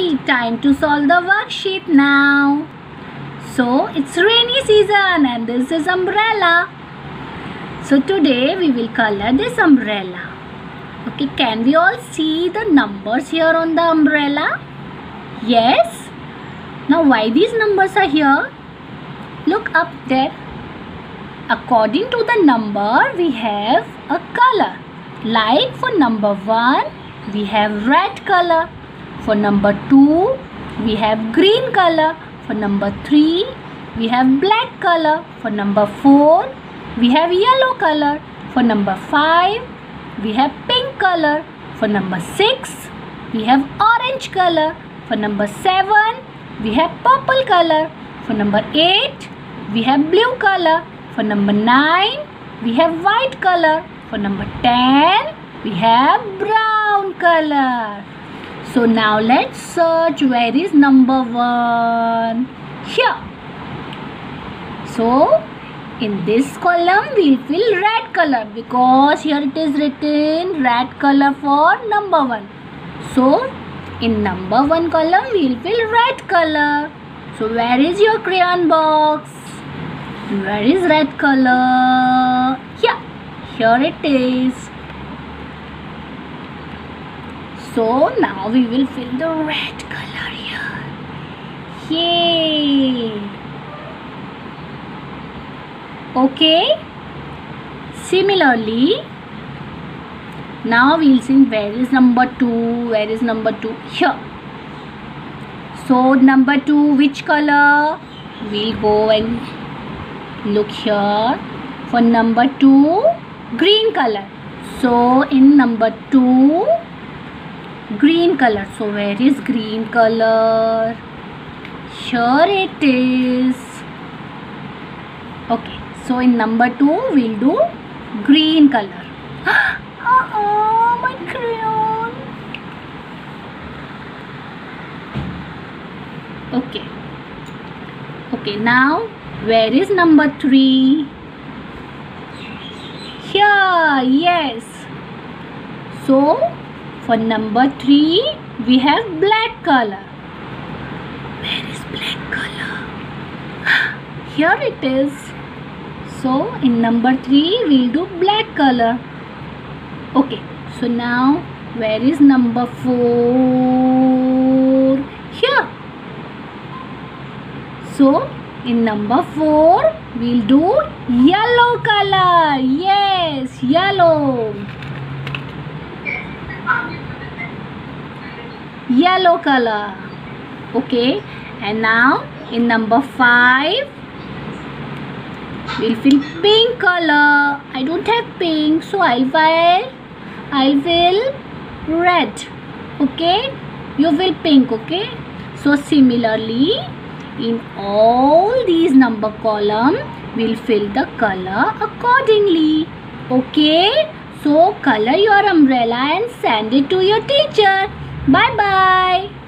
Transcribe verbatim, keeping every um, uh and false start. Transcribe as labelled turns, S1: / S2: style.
S1: Okay, time to solve the worksheet now. So it's rainy season and this is umbrella. So today we will color this umbrella. Okay, can we all see the numbers here on the umbrella? Yes. Now why these numbers are here? Look up there. According to the number we have a color. Like for number one we have red color. For number two we have green color. For number three we have black color. For number four we have yellow color. For number five we have pink color. For number six we have orange color. For number seven we have purple color. For number eight we have blue color. For number nine we have white color. For number ten we have brown color. So now let's search where is number one. Here. So in this column we'll fill red color because here it is written red color for number one. So in number one column we'll fill red color. So where is your crayon box? Where is red color? Here. Here it is. So now we will fill the red color here. Yay! Okay. Similarly, now we'll see where is number two. Where is number two? Here. So number two, which color? We'll go and look here. For number two, green color. So in number two, green color. So where is green color? Here it is. Okay. So in number two we'll do green color. Uh-oh, my crayon. Okay. Okay, now where is number three? Here, yes. So for number three we have black color. Where is black color? Here it is. So in number three we'll do black color. Okay, so now where is number four? Here. So in number four we'll do yellow color. Yes, yellow. Yellow color. Okay, and now in number five we'll fill pink color. I don't have pink, so I'll fill I'll fill red. Okay, you fill pink. Okay, so similarly in all these number column we'll fill the color accordingly. Okay, so color your umbrella and send it to your teacher. Bye bye.